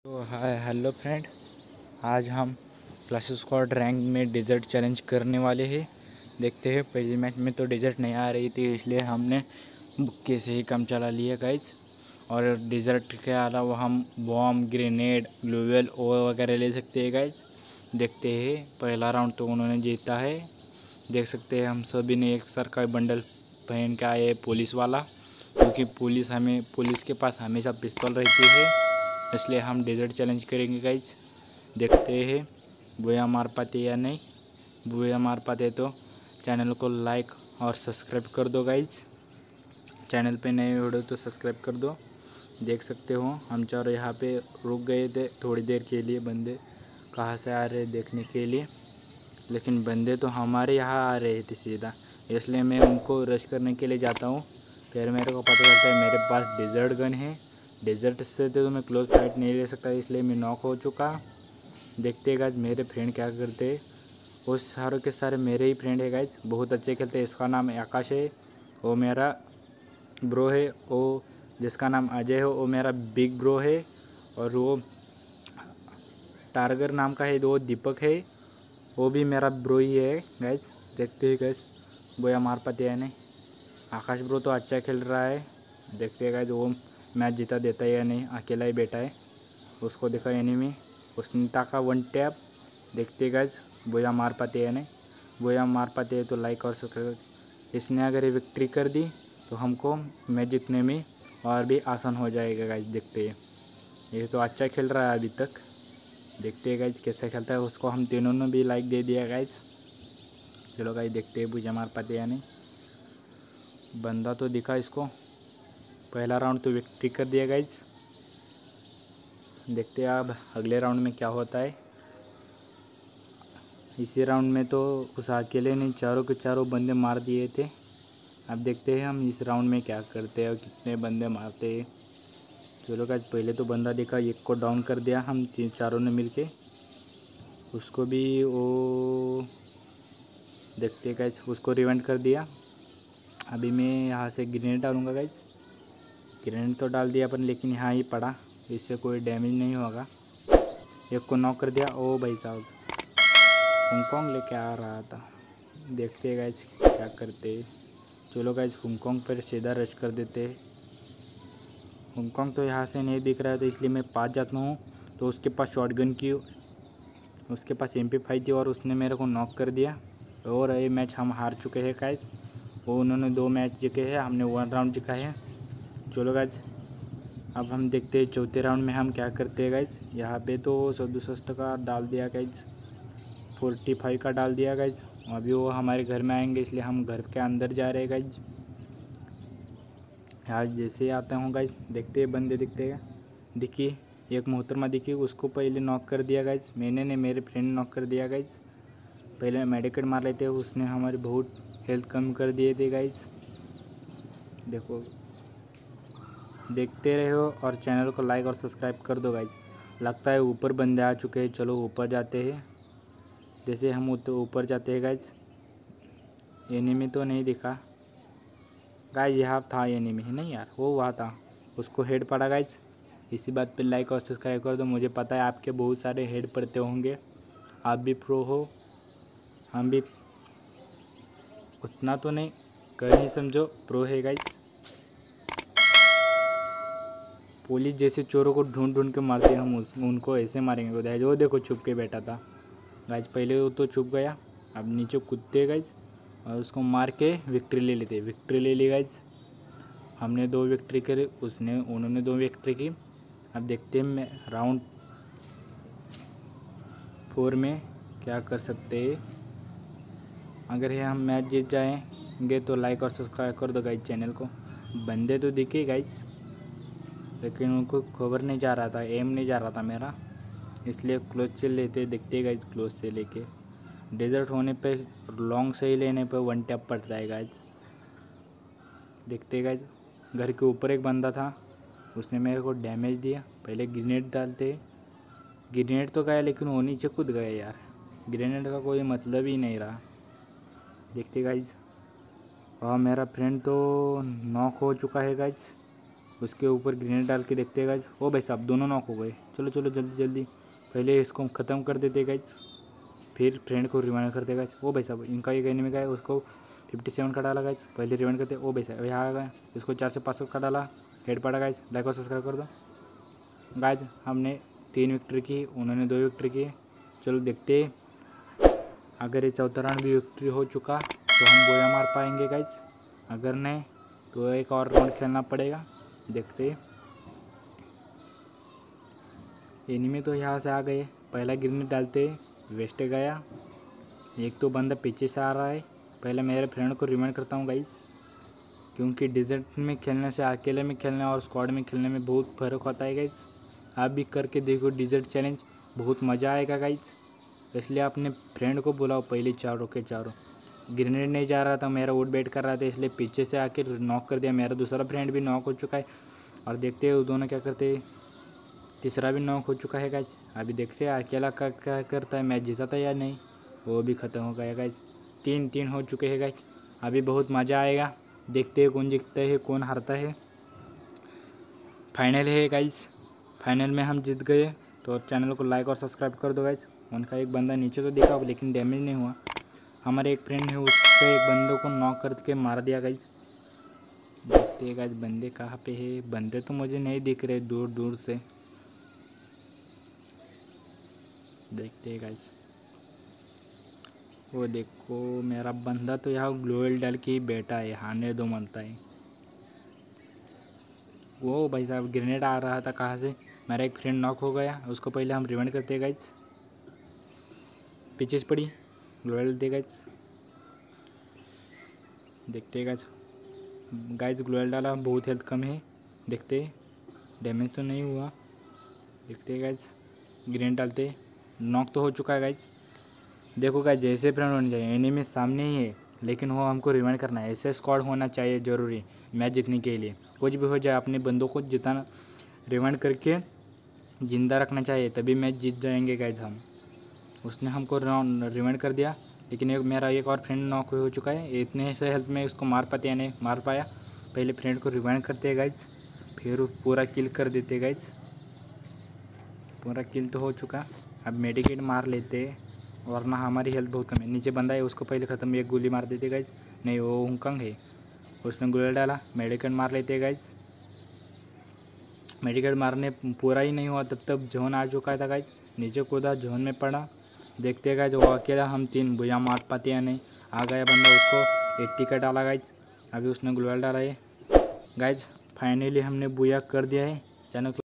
तो hi hello friend, आज हम क्लैश स्क्वाड रैंक में डेजर्ट चैलेंज करने वाले हैं। देखते हैं, पहले मैच में तो डेजर्ट नहीं आ रही थी, इसलिए हमने बुक्के से ही काम चला लिया गाइज। और डेजर्ट के अलावा हम बॉम्ब, ग्रेनेड, ग्लोबल ओ वगैरह ले सकते हैं गाइज। देखते हैं, पहला राउंड तो उन्होंने जीता है। देख सकते हैं हम सभी ने एक सर का बंडल पहन के आए पुलिस वाला, क्योंकि पुलिस के पास हमेशा पिस्तौल रहती है, इसलिए हम डेजर्ट चैलेंज करेंगे गाइज। देखते हैं बुया मार पाते या नहीं। बुया मार पाते तो चैनल को लाइक और सब्सक्राइब कर दो गाइज। चैनल पे नए वीडियो तो सब्सक्राइब कर दो। देख सकते हो हम चारों यहाँ पे रुक गए थे थोड़ी देर के लिए, बंदे कहाँ से आ रहे देखने के लिए, लेकिन बंदे तो हमारे यहाँ आ रहे थे सीधा, इसलिए मैं उनको रश करने के लिए जाता हूँ। फिर मेरे को पता चलता है मेरे पास डेजर्ट गन है। डेजर्ट से तो मैं क्लोज फाइट नहीं ले सकता, इसलिए मैं नॉक हो चुका। देखते गाइज मेरे फ्रेंड क्या करते। वो सारों के सारे मेरे ही फ्रेंड है गाइज, बहुत अच्छे खेलते हैं। इसका नाम आकाश है, वो मेरा ब्रो है। वो जिसका नाम अजय है वो मेरा बिग ब्रो है। और वो टारगर नाम का है, वो दीपक है, वो भी मेरा ब्रो ही है गाइज। देखते हैं गाइज बोया मार पाते हैं नहीं। आकाश ब्रो तो अच्छा खेल रहा है। देखते हैं गाइज वो मैच जीता देता है या नहीं, अकेला ही बैठा है। उसको देखा एनिमी, उसने टाका वन टैप। देखते गाइज बोया मार पाते हैं नहीं। बोया मार पाते हैं तो लाइक और सब्सक्राइब। इसने अगर ये विक्ट्री कर दी तो हमको मैच जीतने में और भी आसान हो जाएगा गाइज। देखते हैं, ये तो अच्छा खेल रहा है अभी तक। देखते हैं गाइज कैसे खेलता है। उसको हम तीनों ने भी लाइक दे दिया गाइज। चलो गाइज देखते हैं बोया मार पाते या नहीं। बंदा तो दिखा इसको, पहला राउंड तो विक्ट्री कर दिया गाइज। देखते हैं अब अगले राउंड में क्या होता है। इसी राउंड में तो उस अकेले ने चारों के चारों बंदे मार दिए थे। अब देखते हैं हम इस राउंड में क्या करते हैं और कितने बंदे मारते हैं। चलो गाइस पहले तो बंदा देखा, एक को डाउन कर दिया हम चारों ने मिलके। उसको भी वो देखते हैं गाइस, उसको रिवेंट कर दिया। अभी मैं यहाँ से ग्रेनेड डालूँगा गाइस। ग्रेनेड तो डाल दिया अपन, लेकिन यहाँ ही पड़ा, इससे कोई डैमेज नहीं होगा। एक को नॉक कर दिया। ओ भाई साहब हुंगकॉन्ग लेके आ रहा था। देखते हैं गाइस क्या करते हैं। चलो गाइस हुंगकॉन्ग पर सीधा रश कर देते हैं। हुंगकॉन्ग तो यहाँ से नहीं दिख रहा है, तो इसलिए मैं पास जाता हूँ। तो उसके पास शॉटगन की, उसके पास MP5 थी और उसने मेरे को नॉक कर दिया। और ये मैच हम हार चुके हैं गाइस। वो उन्होंने 2 मैच जीते हैं, हमने 1 राउंड जीता है। चलो गाइस अब हम देखते हैं चौथे राउंड में हम क्या करते हैं गाइस। यहाँ पे तो 67 का डाल दिया गाइस, 45 का डाल दिया गाइज। अभी वो हमारे घर में आएंगे, इसलिए हम घर के अंदर जा रहे हैं गाइज। आज जैसे ही आते हों गाइज, देखते हैं बंदे दिखते हैं। दिखी एक मोहतरमा दिखी, उसको पहले नॉक कर दिया गाइज। मैंने ने मेरे फ्रेंड ने नॉक कर दिया गाइज। पहले मेडिकेट मार लेते, उसने हमारी बहुत हेल्थ कम कर दिए थे गाइज। देखो देखते रहो और चैनल को लाइक और सब्सक्राइब कर दो गाइज। लगता है ऊपर बंदे आ चुके हैं, चलो ऊपर जाते हैं। जैसे हम ऊपर जाते हैं गाइज, एनिमी तो नहीं दिखा गाइज। यहाँ था एनिमी है नहीं यार, वो वहाँ था, उसको हेड पड़ा गाइज। इसी बात पे लाइक और सब्सक्राइब कर दो। मुझे पता है आपके बहुत सारे हेड पड़ते होंगे, आप भी प्रो हो, हम भी उतना तो नहीं, कर नहीं समझो, प्रो है गाइज। पुलिस जैसे चोरों को ढूंढ ढूंढ के मारते हैं हम, उनको ऐसे मारेंगे गाइज। वो देखो छुप के बैठा था गाइज, पहले वो तो छुप गया, अब नीचे कूदते गाइज और उसको मार के विक्ट्री ले लेते। विक्ट्री ले ली गाइज, हमने 2 विक्ट्री करे, उन्होंने 2 विक्ट्री की। अब देखते हैं मैं राउंड 4 में क्या कर सकते हैं। अगर ये हम मैच जीत जाएंगे तो लाइक और सब्सक्राइब कर दो गाइज चैनल को। बंदे तो दिखे गाइज, लेकिन उनको खबर नहीं जा रहा था, एम नहीं जा रहा था मेरा, इसलिए क्लोज से लेते। देखते गाइज क्लोज से लेके डेजर्ट होने पे, लॉन्ग से ही लेने पे 1 टैप पड़ता है गाइज। देखते गाइज घर के ऊपर एक बंदा था, उसने मेरे को डैमेज दिया। पहले ग्रेनेड डालते, ग्रेनेड तो गया लेकिन वो नीचे कूद गए यार। ग्रेनेड का कोई मतलब ही नहीं रहा। देखते गाइज और मेरा फ्रेंड तो नॉक हो चुका है गाइज। उसके ऊपर ग्रेनेड डाल के देखते हैं गाइज। ओ भाई साहब दोनों नॉक हो गए। चलो चलो जल्दी जल्दी पहले इसको ख़त्म कर देते गाइज, फिर फ्रेंड को रिवाइंड करते गाइज। ओ भाई साहब इनका एक एनिमी का है, उसको 57 का डाला गाइज, पहले रिवाइंड करते। ओ भाई साहब यहाँ आ गए, इसको 4 से 500 का डाला, हेड पड़ा गाइज। लाइक और सब्सक्राइब कर दो गाइज। हमने 3 विक्ट्री की, उन्होंने 2 विक्ट्री की। चलो देखते अगर ये चौथा राउंड भी विक्ट्री हो चुका तो हम बोया मार पाएंगे गाइज, अगर नहीं तो एक और राउंड खेलना पड़ेगा। देखते एनिमी तो यहाँ से आ गए, पहला ग्रेनेड डालते वेस्ट गया। एक तो बंदा पीछे से आ रहा है, पहले मेरे फ्रेंड को रिमाइंड करता हूँ गाइज, क्योंकि डिजर्ट में खेलने से अकेले में खेलने और स्क्वाड में खेलने में बहुत फ़र्क होता है गाइज। आप भी करके देखो डिजर्ट चैलेंज, बहुत मज़ा आएगा गाइज। इसलिए अपने फ्रेंड को बुलाओ, पहले चारों के चारों। ग्रेनेड नहीं जा रहा था, मेरा वोट बैट कर रहा था, इसलिए पीछे से आके नॉक कर दिया। मेरा दूसरा फ्रेंड भी नॉक हो चुका है और देखते हैं वो दोनों क्या करते हैं। तीसरा भी नॉक हो चुका है गाइज। अभी देखते हैं अकेला क्या करता है, मैच जीता था या नहीं, वो भी ख़त्म हो गया गाइज। 3-3 हो चुके हैं गाइज। अभी बहुत मज़ा आएगा, देखते हैं कौन जीतता है कौन हारता है। फाइनल है गाइज, फाइनल में हम जीत गए। तो चैनल को लाइक और सब्सक्राइब कर दो गाइज। उनका एक बंदा नीचे तो दिखा लेकिन डैमेज नहीं हुआ। हमारे एक फ्रेंड है, उसके एक बंदों को नॉक करके मार दिया गाइज। देखते हैं गाइज बंदे कहाँ पे है। बंदे तो मुझे नहीं दिख रहे दूर दूर से, देखते हैं गाइज। वो देखो मेरा बंदा तो यहाँ ग्लोअल डाल के ही बैठा है, हारने दो मनता है। वो भाई साहब ग्रेनेड आ रहा था कहाँ से, मेरा एक फ्रेंड नॉक हो गया, उसको पहले हम रिवाइंड करते हैं गाइज। पीछे से पड़ी ग्लोअल दे गाइज, देखते हैं गाइज। गाइज ग्लोअल डाला, बहुत हेल्थ कम है, देखते डैमेज तो नहीं हुआ। देखते गाइज ग्रेनेड डालते, नॉक तो हो चुका है गाइज। देखो गाइज जैसे फ्रेंड होने चाहिए, एनिमी सामने ही है लेकिन वो हमको रिवाइंड करना है। ऐसे स्क्वाड होना चाहिए ज़रूरी मैच जीतने के लिए। कुछ भी हो जाए अपने बंदों को जिताना, रिवाइंड करके ज़िंदा रखना चाहिए, तभी मैच जीत जाएंगे गाइज हम। उसने हमको रिवाइंड कर दिया, लेकिन मेरा एक और फ्रेंड नॉक हो चुका है। इतने से हेल्थ में उसको मार पाते या नहीं मार पाया। पहले फ्रेंड को रिवाइंड करते हैं गाइज, फिर पूरा किल कर देते गाइज। पूरा किल तो हो चुका, अब मेडिकेट मार लेते वरना हमारी हेल्थ बहुत कम है। नीचे बंदा है, उसको पहले ख़त्म, एक गोली मार देते गाइज। नहीं वो हुंकंग है, उसने गोली डाला, मेडिकेट मार लेते गाइज। मेडिकेट मारने पूरा ही नहीं हुआ तब जोन आ चुका था गाइज। नीचे कूदा, जोन में पड़ा। देखते गाइज वो अकेला हम 3 बुया मार पाते या नहीं। आ गया बंदा, उसको 80 का डाला गाइज। अभी उसने ग्लोअल डाला है गाइज। फाइनली हमने बुया कर दिया है। चैनल